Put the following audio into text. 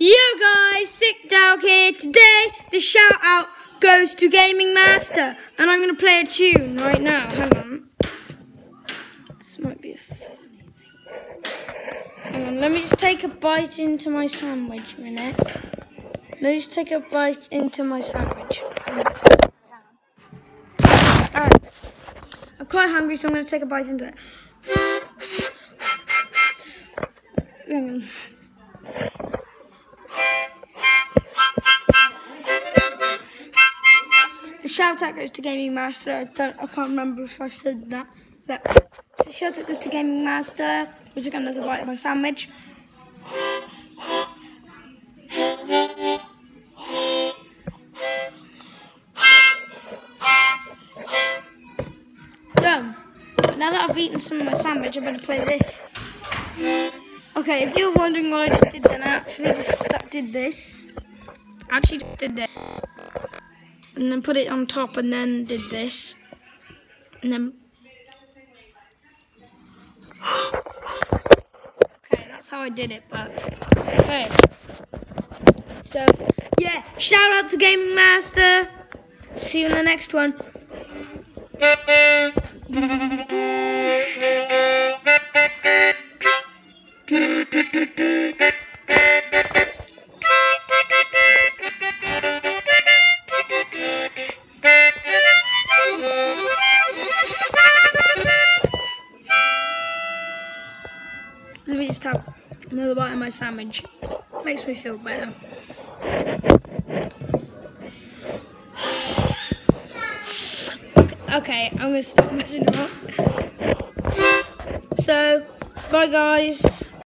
Yo guys, Sick Dawg here. Today the shout out goes to Gaming Master, and I'm gonna play a tune right now. Hang on. This might be a funny thing. Hang on, let me just take a bite into my sandwich a minute. Let me just take a bite into my sandwich. Alright. I'm quite hungry, so I'm gonna take a bite into it. Hang on. The shout out goes to Gaming Master. I can't remember if I said that. So shout out goes to Gaming Master. We're just gonna have another bite of my sandwich. Done. Now that I've eaten some of my sandwich, I better play this. Okay, if you're wondering what I just did, then I actually just did this. And then put it on top, and then did this, and then okay, that's how I did it. But okay, so yeah, shout out to Gaming Master. See you in the next one. Let me just have another bite of my sandwich. Makes me feel better. Okay, I'm gonna stop messing around. So, bye guys.